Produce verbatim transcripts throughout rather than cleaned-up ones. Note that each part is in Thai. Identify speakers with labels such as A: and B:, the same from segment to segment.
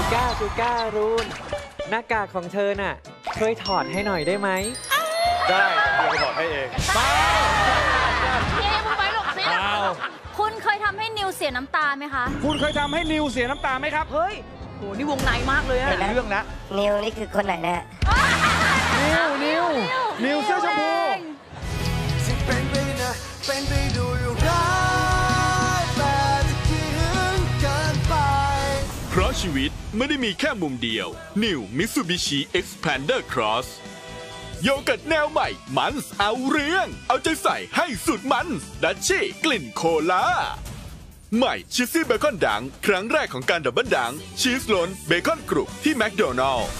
A: ก้าชูก้ารูนหน้ากากของเธอน่ะช่วยถอดให้หน่อยได้ไหม
B: ได้เดี๋ยวไปถอดให้เอง
C: เย้มึงไปหลบสิคุณเคยทำให้นิวเสียน้ำตาไหมคะ
D: คุณเคยทำให้นิวเสียน้ำตาไหมครับ
C: เฮ้ยโหนี่วงในมากเลยอะ
D: เรื่องนะ
E: นิวนี่คือคนไหนนะ
D: นิวนิวนิวเสื้อชมพู
F: เป็นไปนะเป็นไปดูอยู่ร้ายแต่ที่หึงเกินไป
G: เพราะชีวิตไม่ได้มีแค่มุมเดียว New Mitsubishi Xpander Cross โยเกิร์ตแนวใหม่มันส์เอาเรื่องเอาใจใส่ให้สุดมันส์ดัชชี่กลิ่นโคลาใหม่ชีสซี่เบคอนดังครั้งแรกของการดับเบิลดังชีสล้นเบคอนกรุบที่แมคโดนัลล์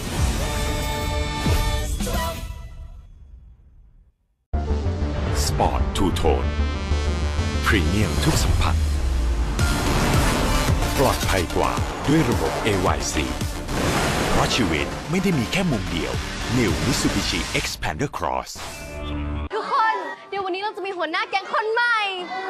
H: สปอร์ตทูโทนพรีเมียมทุกสัมผัสปลอดภัยกว่าด้วยระบบ เอ วาย ซี เพราะชีวิตไม่ได้มีแค่มุมเดียว New Mitsubishi Xpander Cross
C: ทุกคนเดี๋ยววันนี้เราจะมีหัวหน้าแก๊งคนใหม่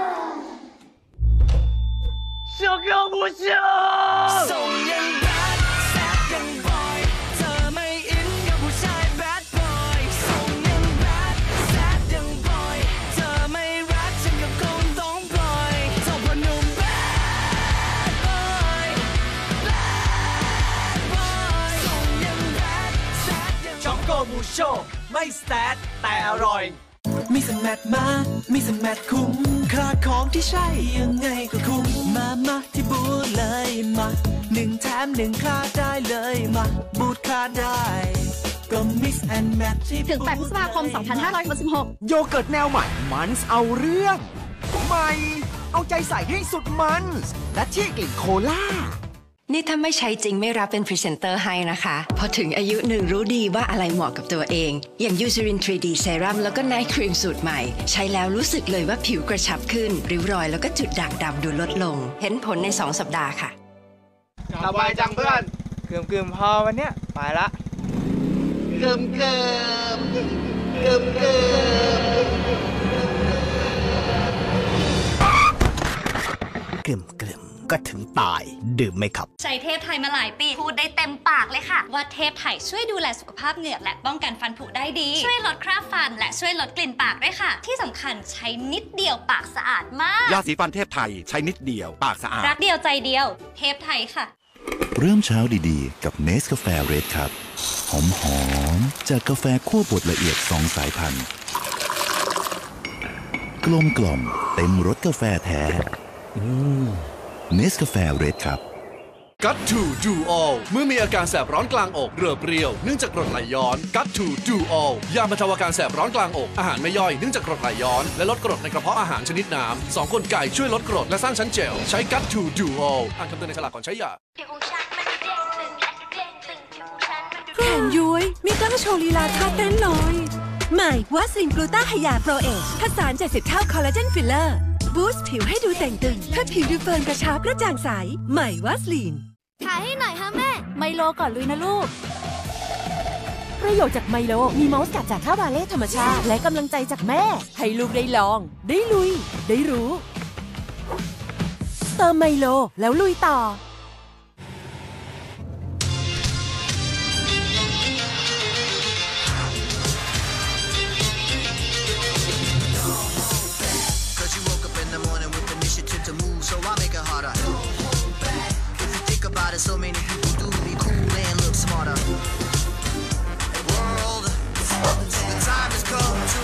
F: 小哥不行ส่งยังแบดแซดยังบอยเธอไม่อินกับผู้ชายแบดบอยส่งยังแบดแซดยังบอยเธอไม่รักฉันก็คงต้องปล่อยเท่าพอหนุ่มแบดบอยแบดบอยส่งยังแบดแซดยังช็อกโกมูโชไม่แซดแต่อร่อยมีสแมทมามีสแมทคุ้มค่าของที่ใช่ยังไงก็คุ้มมามาที่บูธเลยมาหนึ่งแถมหนึ่งค่าได้เลยมาบูธค่าได้ก็มิกซ์แอนด์แมทที่
C: ถึงแปดพฤษภาคมสองพันห้าร้อยหกสิบหก
F: โยเกิร์ตแนวใหม่มันส์เอาเรื่องใหม่เอาใจใส่ให้สุดมันส์และที่กลิ่นโคล่า
I: นี่ถ้าไม่ใช้จริงไม่รับเป็นพรีเซนเตอร์ให้นะคะพอถึงอายุหนึ่งรู้ดีว่าอะไรเหมาะกับตัวเองอย่างยูซ ริน ทรี ดี เซรั่มแล้วก็ไนท์ครีมสูตรใหม่ใช้แล้วรู้สึกเลยว่าผิวกระชับขึ้นริ้วรอยแล้วก็จุดด่างดำดูลดลงเห็นผลในสองสัปดาห์ค่ะ
D: สบายจังเพื่อนเกือบเกือบพอวันเนี้ยไปละ
F: เกิมเกิมเกิมเกิมเกิมเกิมก็ถึงตายดื่มไหมครับ
C: ใช้เทพไทยมาหลายปีพูดได้เต็มปากเลยค่ะว่าเทพไทยช่วยดูแลสุขภาพเหงือกและป้องกันฟันผุได้ดีช่วยลดคราบฟันและช่วยลดกลิ่นปากด้วยค่ะที่สำคัญใช้นิดเดียวปากสะอาดมาก
H: ยาสีฟันเทพไทยใช้นิดเดียวปากสะอาด
C: รักเดียวใจเดียวเทพไทยค่ะ
H: เริ่มเช้าดีๆกับเนสกาแฟเรดครับหอมๆจากกาแฟคั่วบดละเอียดสองสายพันธุ์กลมกล่อมเต็มรสกาแฟแท้เนสกาแฟเรดครับ
G: กัตทูดูออลเมื่อมีอาการแสบร้อนกลางอกเรือเปรี้ยวเนื่องจากกรดไหลย้อนกัตทูดูออลยาบรรเทาอาการแสบร้อนกลางอกอาหารไม่ย่อยเนื่องจากกรดไหลย้อนและลดกรดในกระเพาะอาหารชนิดน้ำสองกลไกช่วยลดกรดและสร้างชั้นเจลใช้กัตทูดูออลอ่านคำเตือนในฉลากก่อนใช้ยา
J: แขนย้วยมีกล้องโชว์ลีลาท่าเต้นลอยใหม่วัสลินกลูต้าไฮยาโปรเอชผสานเจ็ดสิบเท่าคอลลาเจนฟิลเลอร์บูสต์ผิวให้ดูแต่งตึงถ้าผิวดูเฟิร์มกระชับกระจ่างใสใหม่วัสลิน
C: ถ่ายให้หน่อยค่ะแม่ไมโลก่อนลุยนะลูก
J: ประโยชน์จากไมโลมีมอสกัดจากข้าวบาเล่ธรรมชาติและกำลังใจจากแม่ให้ลูกได้ลองได้ลุยได้รู้เติมไมโลแล้วลุยต่อ
F: So many people do be cool and look smarter. World, the time has come to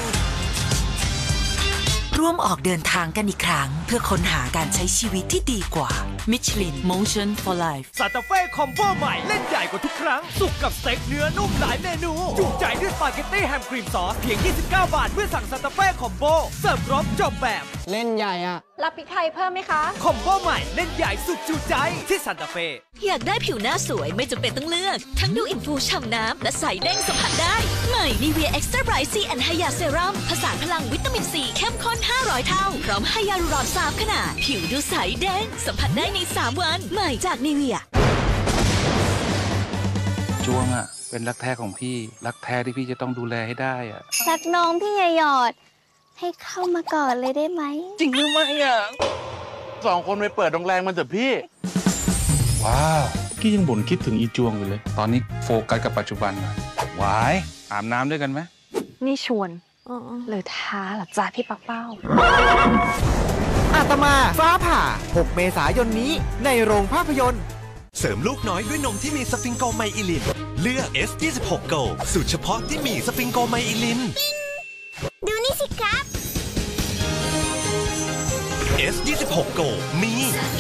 J: ร่วมออกเดินทางกันอีกครั้งเพื่อค้นหาการใช้ชีวิตที่ดีกว่า Michelin Motion for Life
D: ซานตาเฟ่คอมโบใหม่เล่นใหญ่กว่าทุกครั้งสุกกับสเต็กเนื้อนุ่มหลายเมนูจุใจด้วยสปาเกตตี้แฮมครีมซอสเพียงยี่สิบเก้าบาทเมื่อสั่งซานตาเฟ่คอมโบเสิร์ฟครบจบแบบ
A: เล่นใหญ่อะ
C: รับพริกไทยเพิ่มไหมคะ
D: คอมโบใหม่เล่นใหญ่สุดจุใจที่ซานตาเฟ่
J: อยากได้ผิวหน้าสวยไม่จำเป็นต้องเลือกทั้งดูอินฟูฉ่ำน้ำและใสเด้งสัมผัสได้ใหม่นีเวียเอ็กซ์ตร้าไบรท์ซีแอนด์ไฮยาเซรั่มผสานพลังวิตามินซีเข้มข้นห้าร้อยเท่าพร้อมไฮยาลูรอนสามขนาดผิวดูใสเด้งสัมผัสได้ในสามวันใหม่จากนีเวีย
K: จวงอะเป็นรักแท้ของพี่รักแท้ที่พี่จะต้องดูแลให้ได้อะ
C: รักน้องพี่ยายอดให้เข้ามาก่อนเลยได้ไหม
K: จริงหรือไม่อะสองคนไปเปิดโรงแรมมันเถอะพี่ว้าวกี้ยังบ่นคิดถึงอีจวงอยู่เลย ตอนนี้โฟกัสกับปัจจุบันหน่อยวายอาบน้ำด้วยกันไหม
E: นี่ชวนหรือท้าหรอจ้าพี่ปักเป้า
D: อาตมาฟ้าผ่าหกเมษายนนี้ในโรงภาพยนตร์
L: เสริมลูกน้อยด้วยนมที่มีสฟิงโกไมอิลินเลือก เอส ยี่สิบหก Go สูตรเฉพาะที่มีสฟิงโกไมอิลินดูนี่สิครับ เอส ยี่สิบหก Go มี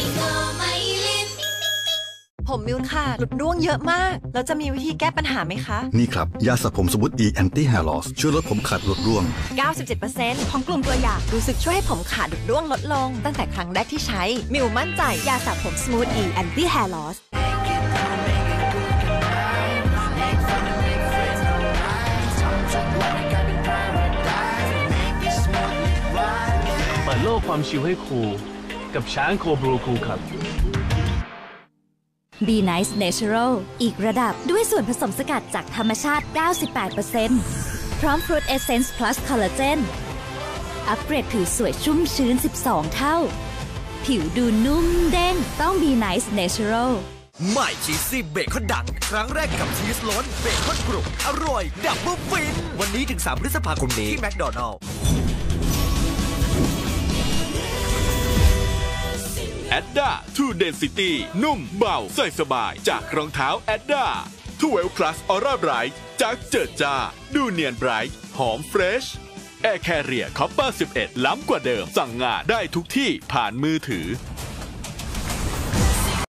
M: ผมมิวค่ะหลุดร่วงเยอะมากแล้วจะมีวิธีแก้ปัญหาไหมคะ
N: นี่ครับยาสระผมสมุทร E Anti Hair Loss ช่วยลดผมขาดหลุดร่วง
M: เก้าสิบเจ็ดเปอร์เซ็นต์ ของกลุ่มตัวอย่างรู้สึกช่วยให้ผมขาดหลุดร่วงลดลงตั้งแต่ครั้งแรกที่ใช้มิวมั่นใจยาสระผมสมูท E Anti Hair Loss
O: เปิดโลกความชิลให้ครูกับช้างโคบรูคูครับ
J: Be Nice Natural อีกระดับด้วยส่วนผสมสกัดจากธรรมชาติ เก้าสิบแปดเปอร์เซ็นต์ พร้อม Fruit Essence Plus Collagen อัปเกรดผิวสวยชุ่มชื้น สิบสอง เท่า ผิวดูนุ่มเด้งต้อง Be Nice Natural
D: ใหม่ชีสซี่เบคอนดังครั้งแรกกับชีสล้นเบคอนกรุบอร่อยดับเบิ้ลฟินวันนี้ถึงสามพฤษภาคมนี้ที่แมคโดนัลด์
G: แอดด้า True Density นุ่มเบาใส่สบายจากรองเท้าแอดด้า ทเวลว์ Plus Aura Bright จากเจิดจ้าดูเนียนไบรท์หอมเฟรช Air Carrier Copper สิบเอ็ดล้ำกว่าเดิมสั่งงานได้ทุกที่ผ่านมือถือ